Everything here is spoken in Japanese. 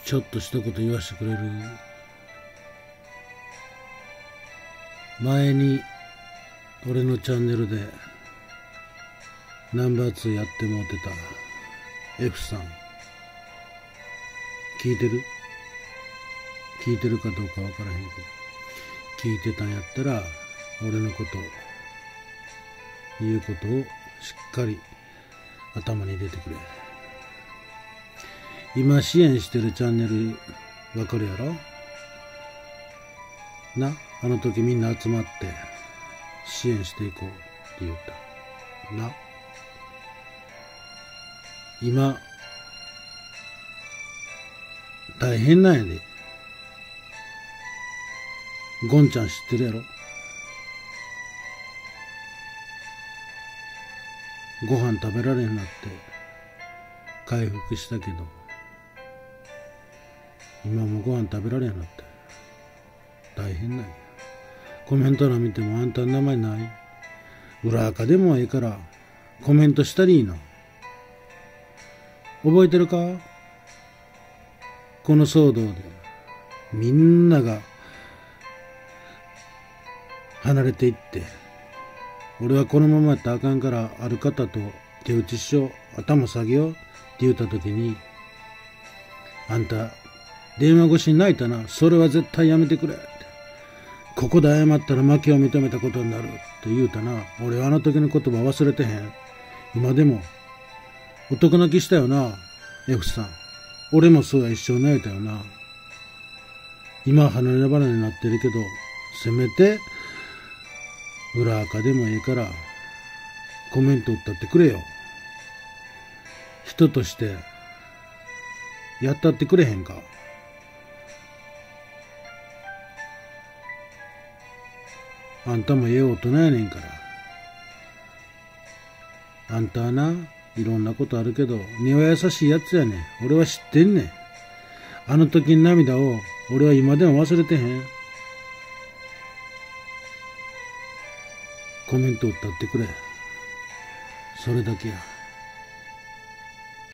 ちょっと一言言わせてくれる？前に俺のチャンネルでナンバー2やってもうてた F さん聞いてる？聞いてるかどうかわからへんけど、聞いてたんやったら俺のこと言うことをしっかり頭に入れてくれ。今支援してるチャンネルわかるやろな。あの時みんな集まって支援していこうって言ったな。今大変なんやで。ゴンちゃん知ってるやろ？ご飯食べられへんなって回復したけど、今もご飯食べられへんなって大変なんや。コメント欄見てもあんたの名前ない？裏垢でもええからコメントしたりいいの。覚えてるか？この騒動でみんなが離れていって、俺はこのままやったらあかんからある方と手打ちしよう、頭下げようって言った時に、あんた電話越しに泣いたな、それは絶対やめてくれって、ここで謝ったら負けを認めたことになるって言うたな。俺はあの時の言葉忘れてへん。今でも男泣きしたよな F さん。俺もそうや、一生泣いたよな。今離れ離れになってるけど、せめて裏垢でもええからコメント打ったってくれよ。人としてやったってくれへんか。あんたもええ大人やねんから。あんたはないろんなことあるけど根は優しいやつやねん。俺は知ってんねん。あの時の涙を俺は今でも忘れてへん。コメント打ったってくれ。それだけや。